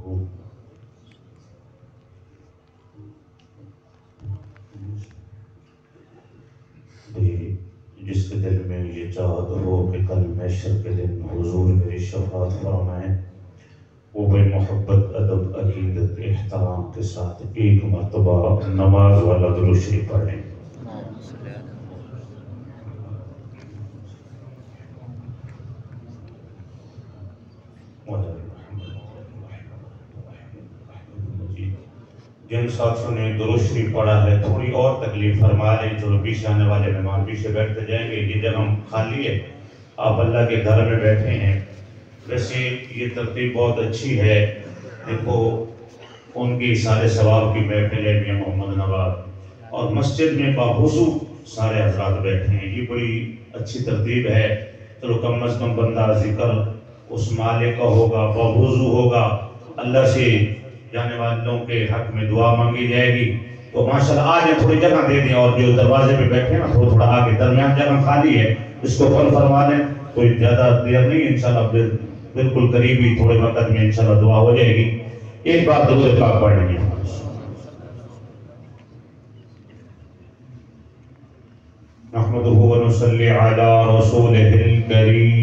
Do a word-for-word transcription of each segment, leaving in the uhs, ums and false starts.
جس کے دل میں یہ چاہت ہو کہ کل محشر کے دن حضور میری شفاعت فرمائیں، وہ بے محبت ادب عقیدت احترام کے ساتھ ایک مرتبہ نماز والا درود شریف پڑھیں۔ جن ساتھوں نے درود شریف پڑھا ہے تھوڑی اور تکلیف فرما لیں، چلو پیچھے آنے والے مہمان پیچھے بیٹھتے جائیں گے، یہ جگہ خالی ہے، آپ اللہ کے گھر میں بیٹھے ہیں۔ ویسے یہ ترتیب بہت اچھی ہے، دیکھو ان کی سارے ثواب کی محفل ہے میاں محمد نواب، اور مسجد میں باوضو سارے حضرات بیٹھے ہیں، یہ بڑی اچھی ترتیب ہے۔ چلو کم از کم بندہ ذکر اس مالک کا ہوگا، باوضو ہوگا، اللہ سے جانے والوں کے حق میں دعا مانگی جائے گی، تو ماشاءاللہ آج تھوڑی جگہ دے دیں، اور جو دروازے پہ بیٹھے ہیں نا تھوڑا تھوڑا آگے درمیان جگہ خالی ہے، اس کو فل فرما لیں، کوئی زیادہ دیر نہیں، انشاءاللہ بالکل قریب ہی تھوڑے وقت میں انشاءاللہ دعا ہو جائے گی۔ ایک بار درود پاک پڑھ لیں گے۔ نحمدہ و نصلی علی رسولہ الکریم۔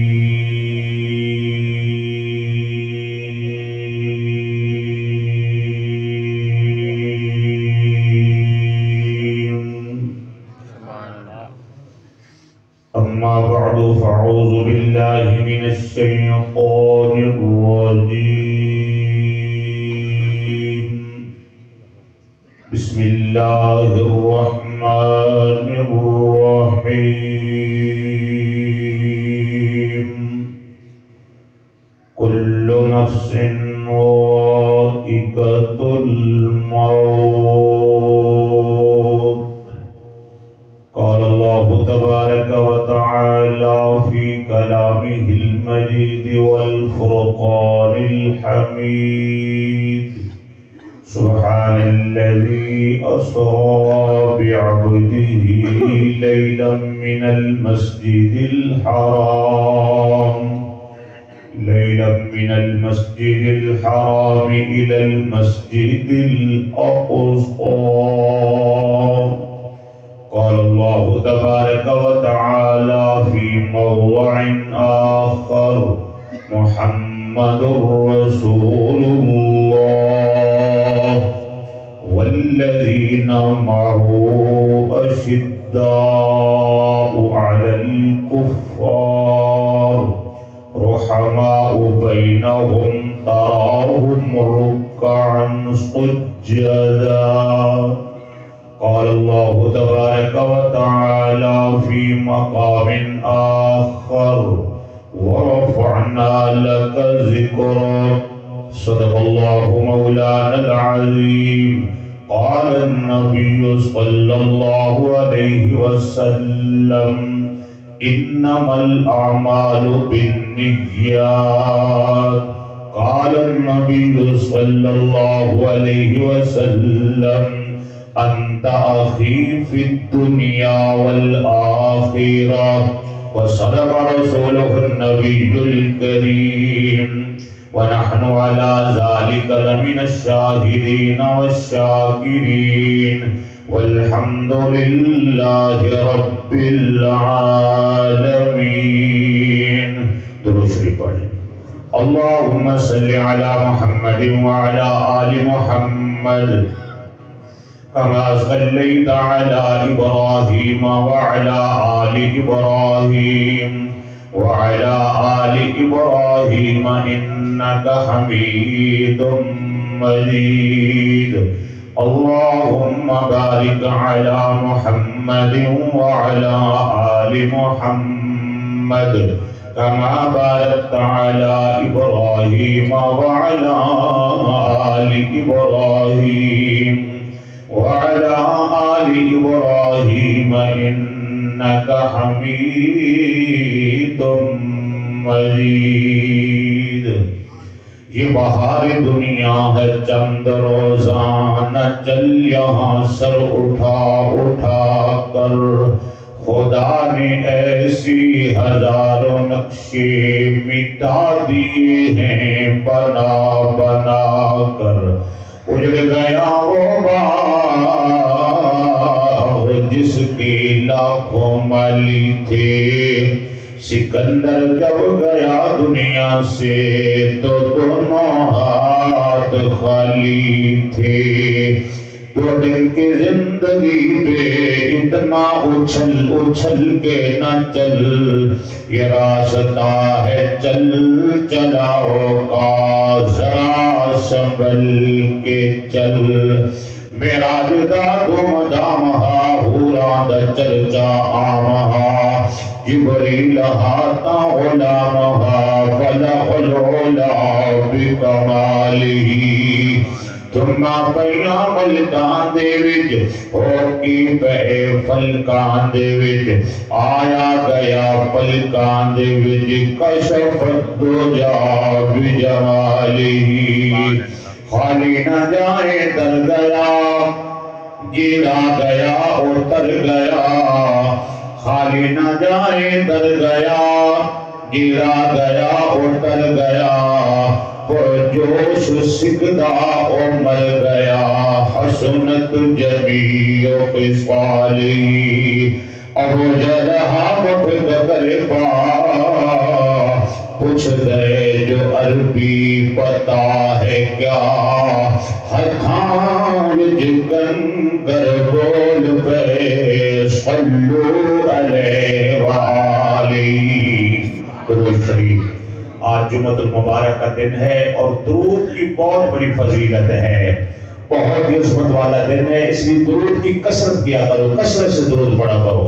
أما بعد فأعوذ بالله من الشيطان الرجيم، بسم الله الرحمن الرحيم، كل نفس ذائقة الموت، قال الله تبارك وتعالى في كلامه المجيد والفرقان الحميد، سبحان الذي أسرى بعبده ليلا من المسجد الحرام ليلا من المسجد الحرام إلى المسجد الأقصى، قال الله تبارك وتعالى في موضع آخر، محمد رسول الله والذين معه أشداء على الكفار رحماء بينهم، تراهم ركعا سجدا، قال الله تبارك وتعالى في مقام آخر، ورفعنا لك ذكرك، صدق الله مولانا العظيم، قال النبي صلى الله عليه وسلم، إنما الأعمال بالنيات، قال النبي صلى الله عليه وسلم، أنت أخي في الدنيا والآخرة، وصدق رسوله النبي الكريم، ونحن على ذلك لمن الشاهدين والشاكرين، والحمد لله رب العالمين۔ درود شریف پڑھیں۔ اللهم صل على محمد وعلى آل محمد كما صليت على إبراهيم وعلى آل إبراهيم وعلى آل إبراهيم إنك حميد مجيد، اللهم بارك على محمد وعلى آل محمد كما باركت على إبراهيم وعلى آل إبراهيم وعلى آل إبراهيم إنك حميد مجيد۔ یہ بہار دنیا ہے چند روزانہ چل یہاں سر اٹھا اٹھا کر، خدا نے ایسی ہزاروں نقشے مٹا دیے ہیں بنا بنا اجڑ گیا وہ باغ جس کی لاکھوں مالی تھے سکندر جب گیا دنیا سے تو دونوں ہاتھ خالی تھے دو دن کی زندگی پہ اتنا اچھل اچھل کے نہ چل یہ راستہ ہے چل چلاؤ کا ذرا سنبھل کے چل میرا جدا دم دام ہا ہوران دا چرچا آم ہا جبریل ہاتا غلام ہا فلق العلا بکمالی ثم پہلا ملکان دے وچ اور کی بہے فلکان دے وچ آیا گیا فلکان دے وچ کشف الدجا بجمالی خالی نہ جائے در گیا گرا گیا اور تر گیا خالی نہ جائے در گیا گرا گیا اور تر گیا پرجوش سکدہ اور مر گیا حسنت جمیع خصالی ابو جلحہ مٹھ کر پا پوچھ گئے جو عربی پتا ہے کیا ہتھان جکن کر بول پہ صلو علیہ وآلہ درود شریف آج جمعۃ المبارک کا دن ہے اور درود کی بہت بڑی فضیلت ہے بہت ہی عظمت والا دن ہے اس لیے درود کی کثرت کیا کرو کثرت سے درود پڑھا کرو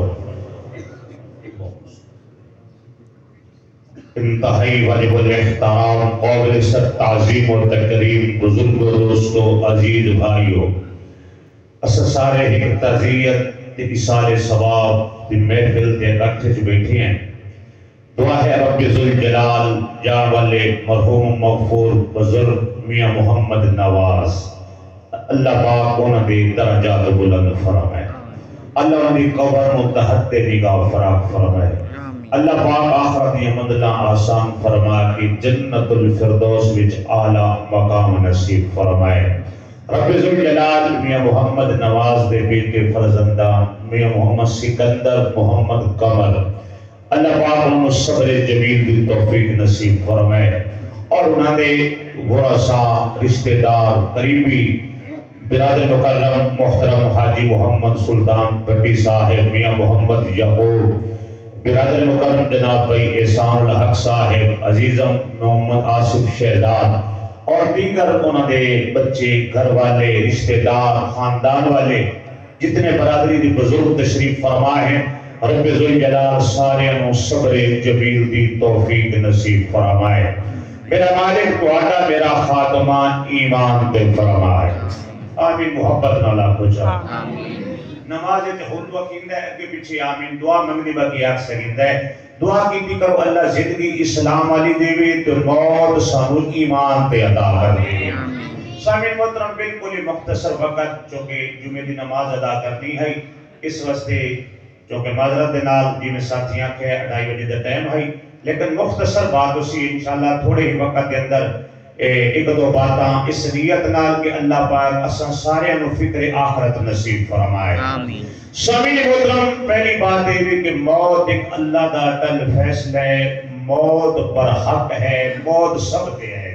انتہائی واجب الاحترام قابل سخت تعظیم اور تکریم بزرگ دوستو عزیز بھائیو اسا سارے ایک تعزیت ایک سارے ثواب دی محفل تے اکٹھے جو بیٹھے ہیں دعا ہے رب ذوالجلال جان والے مرحوم مغفور بزرگ میاں محمد نواز اللہ پاک انہاں دے درجات بلند فرمائے اللہ انہاں دی قبر متحد نگاہ فراق فرمائے اللہ پاک آخرت یمدلہ آسان فرما کہ جنت الفردوس وچ اعلیٰ مقام نصیب فرمائے رب ذوالجلال میاں محمد نواز دے بیٹے فرزندہ میاں محمد سکندر محمد قمر اللہ پاک انہوں صبر جمیل دی توفیق نصیب فرمائے اور انہوں نے ورثاء رشتہ دار قریبی برادر مکرم محترم حاجی محمد سلطان بٹی صاحب میاں محمد یعقوب برادر مکرم جناب بھائی احسان الحق صاحب عزیزم محمد آصف شہداد اور دیگر انہوں نے بچے گھر والے رشتہ دار خاندان والے جتنے برادری دی بزرگ تشریف فرما ہیں رب ذوالجلال سارے انہوں صبر جمیل دی توفیق نصیب فرمائے میرا مالک توڑا میرا خاتمان ایمان پہ فرمائے آمین محبت نالا کچھ آمین نماز خود وقیند ہے کہ پیچھے آمین دعا منگنی باقی آگ سکیند ہے دعا کی بھی کرو اللہ زندگی اسلام والی دیوی تو موت سانو ایمان پہ عطا کر دے سامین محترم بالکل مختصر وقت چونکہ جمعہ دی نماز ادا کرنی ہے اس واسطے چونکہ معذرت دنال جی میں ساتھیاں کے اڑائی بجے دے ٹائم ہے لیکن مختصر بات اسی انشاءاللہ تھوڑے ہی وقت کے اندر ایک دو باتاں اس نیت نال کہ اللہ پاک اساں سارے انو فکر آخرت نصیب فرمائے سامین محترم پہلی بات ہے کہ موت ایک اللہ دا تل فیصلہ ہے موت پر حق ہے موت سب تے ہے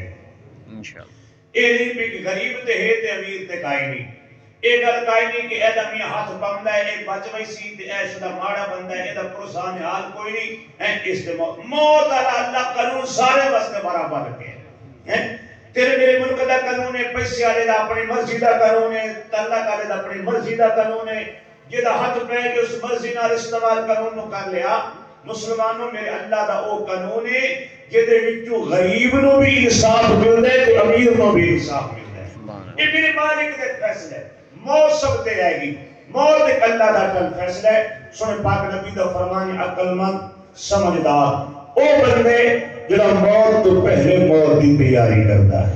اے نہیں بھی غریب تے ہے تے امیر تے کائی نہیں ایک گل کائی نہیں کہ ایدہ میاں ہاتھ بمدہ ہے ایک بچوئی سی تے اے شدہ ماڑا بندہ ہے ایدہ پرسان حال کوئی نہیں ہے اس تے موت موت اللہ قانون سارے واسطے برابر رکھے ہیں تیرے میرے ملک دا قانون ہے پیسے آلے دا اپنی مرضی دا قانون ہے تعلق آلے دا اپنی مرضی دا قانون ہے یہ دا حد پہ کہ اس مرضی نال استعمال قانون نو کر لیا مسلمانوں میرے اللہ دا او قانون ہے یہ دے وچوں غریب نو بھی انصاف ملتا ہے تو امیر نو بھی انصاف ملتا ہے یہ میرے مالک دے فیصلہ ہے موت سب تے آئے گی موت ایک اللہ دا کل فیصلہ ہے سنے پاک نبی دا فرمانی عقل مند سمجھدار او بندے جڑا موت تو پہلے موت دی تیاری کرتا ہے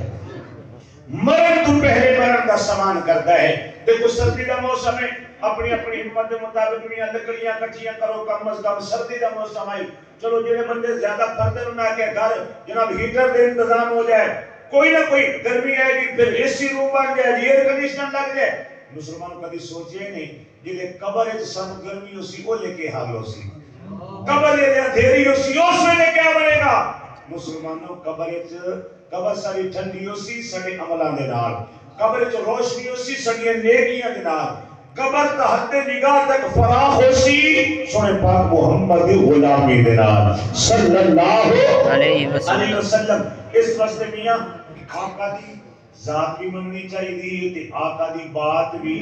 مرن تو پہلے مرن کا سامان کرتا ہے دیکھو سردی دا موسم ہے اپنی اپنی ہمت کے مطابق میاں لکڑیاں کٹیاں کرو کم از کم سردی دا موسم ہے چلو جڑے بندے زیادہ پردے نہ کہ گھر جناب ہیٹر دے انتظام ہو جائے کوئی نہ کوئی گرمی آئے گی پھر اے سی روم بن جائے جی ایئر کنڈیشنر لگ جائے مسلمان کبھی سوچے نہیں جلے قبر ہے سن گرمی اسی وہ لے کے حال ہو سی قبر ہے اندھیری اسی اس میں لے کیا بنے گا مسلمانوں قبر ہے قبر ساری ٹھنڈی اسی سڑے عملان دے نال قبر ہے روشنی اسی سڑی نیکیاں دے نال قبر تحت نگاہ تک فراخ ہوسی سنے پاک محمد غلامی دے نال صلی اللہ علیہ وسلم اس واسطے میاں آقا دی ذات بھی مننی چاہیے تے آقا دی بات بھی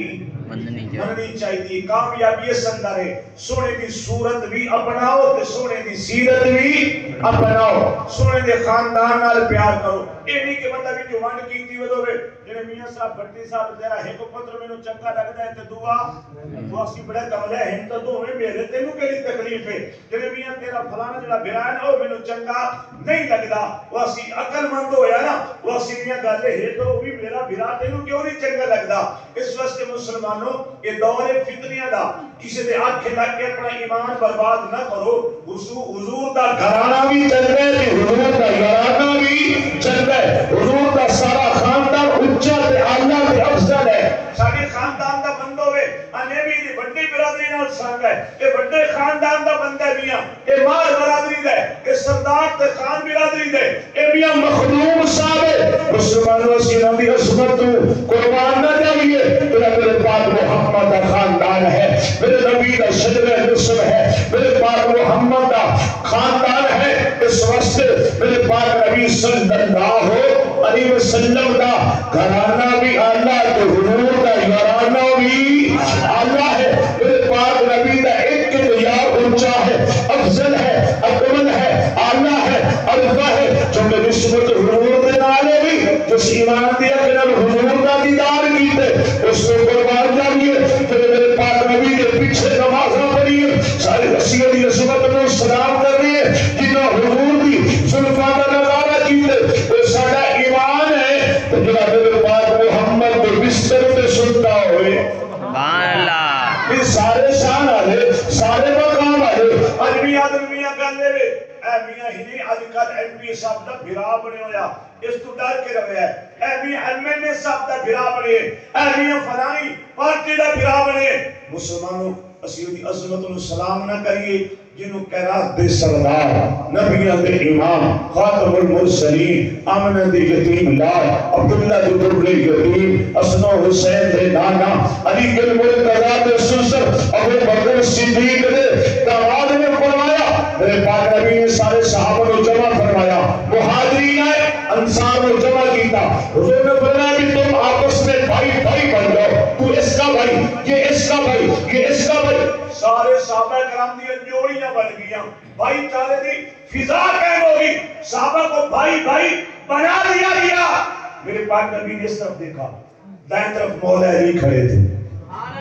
مننی چاہیے کامیابی اس اندر ہے سونے دی صورت بھی اپناؤ تے سونے دی سیرت بھی اپناؤ سونے دے خاندان نال پیار کرو اے نہیں کہ بندہ بھی جوان کیتی ودو وے جنہیں میاں صاحب بھٹی صاحب تیرا ہے کو پتر میں نو چنگا لگتا ہے تے دعا دعا سی بڑے کملے ہیں تو دو میں میرے تینو کیلی تکلیف ہے جنہیں میاں تیرا فلانا جڑا بیان او میں نو چنگا نہیں لگدا وہ سی عقل مند ہویا نا وہ سی میاں گالے ہے تو بھی میرا بھرا تینو کیوں نہیں چنگا لگدا اس واسطے مسلمانوں یہ دور فتنیاں دا کسی دے آنکھ لگ کے اپنا ایمان برباد نہ کرو حضور دا گھرانہ بھی چل گئے تے حضور دا گھرانہ بھی چل گئے حضور دا سارا خاندان اچھا تے اعلیٰ تے افضل ہے ساری خاندان دا بند ہوئے انے بھی دی بڑی برادری نال سانگ ہے یہ بڑے خاندان دا بند ہے میاں یہ مار برادری دے یہ سردار تے خان برادری دے یہ میاں مخدوم صاحب ہے مسلمانوں کی نبی عظمت قربان نہ جائیے تیرا میرے پاک محمد دا خاندان ہے میرے نبی دا شجر نسل ہے میرے پاک محمد دا خاندان ہے اس واسطے میرے پاک نبی صلی اللہ علیہ وسلم دا گھرانہ بھی اعلیٰ تو حضور دا گھرانہ بھی اعلیٰ ہے میرے پاک نبی دا ایک کے معیار اونچا ہے افضل ہے اکمل ہے اعلیٰ ہے ارفع ہے جو میں نسبت حضور دے نالے بھی جس ایمان دیا کہ نال حضور دا دیدار کیتے اس میں قربان جائیے پھر میرے پاک نبی کے پیچھے نمازاں پڑھیے سارے رسیہ دی عظمت میں سلام کر رہی ہے جنہاں حضور دی زلفاں دا نظارہ کیتے وہ سارا ایمان ہے تو جنہاں میرے پاک محمد کو بستر پہ سنتا ہوئے سبحان اللہ یہ سارے شان آلے سارے مقام آلے آج بھی آدم میاں کر لے وے اے میاں ہی نہیں آج کل ایم پی صاحب دا بھرا بنے ہویا اس تو ڈر کے روے ہے اے میاں ایم این اے صاحب دا بھرا بنے اے میاں فلانی پارٹی دا بھرا بنے مسلمانوں اسیدی عظمت انہوں سلام نہ کریے جنہوں قیرات دے سردار نبیان دے امام خاتم المرسلین آمنہ دے یتیم لال عبداللہ دے دربلے یتیم اسنو حسین دے نانا علی کے مرتضی دے سسر ابو بکر صدیق دے دعواد میں فرمایا میرے پاک نبی نے سارے صحابہ کو جمع فرمایا مہاجرین آئے انصار کو جمع کیتا حضور نے فرمایا بھی تم آپس میں بھائی بھائی بن جاؤ تو اس کا بھائی یہ اس کا بھائی یہ اس کا بھائی سارے صحابہ کرام دی جوڑیاں بن گیا بھائی چارے دی فضا قائم ہوگی صحابہ کو بھائی بھائی بنا دیا گیا میرے پاک نبی نے اس طرف دیکھا دائیں طرف مولا علی کھڑے تھے سبحان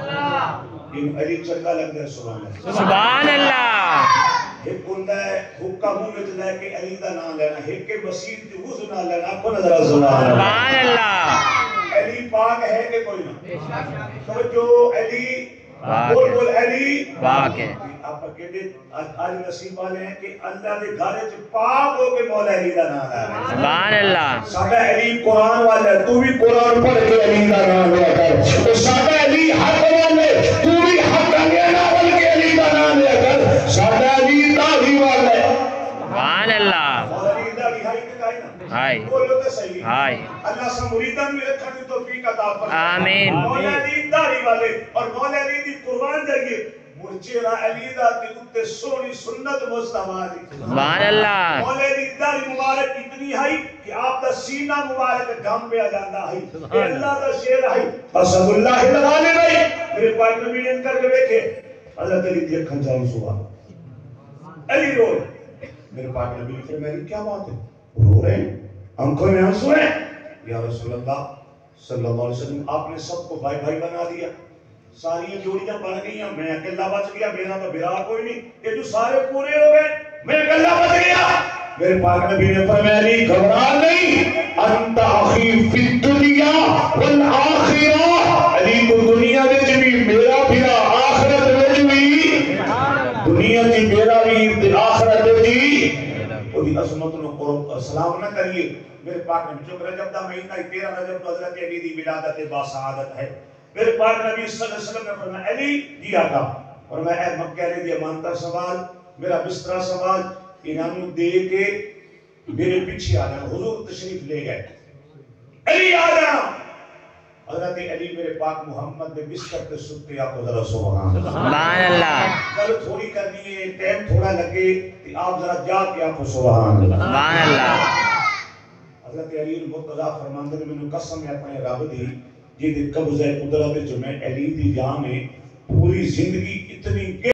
اللہ علی چنگا لگ رہا ہے سبحان اللہ ایک بندہ ہے حکا منہ میں لے کے علی دا نام لینا ایک کے مسیح کی حضور نام لینا کو نظر سبحان اللہ علی پاک ہے کہ کوئی نہ تو جو علی بول بول علی پاک ہے آپ کہتے آج نصیب والے ہیں کہ اللہ دے گھر چ پاک ہو کے مولا علی دا نام ہے سبحان اللہ سادہ علی قرآن والا ہے تو بھی قرآن پڑھ کے علی دا نام لیا کر تو سادہ علی حق والے تو بھی حق لینا بول کے علی دا نام لیا کر سادہ علی داڑھی والا ہے سبحان اللہ مولا علی داڑھی ہائی تے کائے نا ہائی بولو تے صحیح ہائی اللہ سے مریدان میں رکھا دی توفیق عطا فرمائے آمین مولا علی داڑھی والے اور مولا علی دی قربان جائیے مرچیرہ علی دا تے اتے سونی سنت مصطفیٰ دی سبحان اللہ مولا علی داڑھی مبارک اتنی ہے کہ آپ دا سینہ مبارک گھم پہ آ جاندہ ہے اے اللہ دا شیر ہے قسم اللہ لگانے بھائی میرے پاک نبی نے کر کے دیکھے حضرت علی دی اکھن جاؤں صبح علی رو میرے پاک نبی نے میری کیا بات ہے رو رہے ہیں آنکھوں میں آنسو ہیں یا رسول اللہ صلی اللہ علیہ وسلم آپ نے سب کو بھائی بھائی بنا دیا ساری جوڑیاں بن گئی ہیں میں اکیلا بچ گیا میرا تو بھرا کوئی نہیں یہ جو سارے پورے ہو گئے میں اکیلا بچ گیا میرے پاک نبی نے فرمایا علی گھبرا نہیں انت اخی فی الدنیا والآخرہ علی تو دنیا وچ بھی میرا بھرا آخرت وچ بھی دنیا دی میرا بھی آخرت دی وہ دی عظمت نو سلام نہ کریے میرے پاک نے جو رجب دا مہینہ تیرہ رجب کو حضرت علی دی ولادت باسعادت ہے. میرے پاک نبی صلی اللہ علیہ وسلم نے فرمایا علی جی آقا فرمایا اے مکہ علی دی امانتہ سوال میرا بستر سوال انہوں دے کے میرے پیچھے آ جانا. حضور تشریف لے گئے. علی آ جانا. حضرت علی میرے پاک محمد نے بستر پہ ستے آپ کو ذرا سبحان سبحان اللہ گل تھوڑی کرنی ہے ٹائم تھوڑا لگے کہ آپ ذرا جا کے آپ کو سبحان اللہ سبحان اللہ. حضرت علی المرتضیٰ فرماندے نے مینوں قسم ہے اپنے رب دی جی دے قبضہ قدرت جو میں علی دی جان میں پوری زندگی اتنی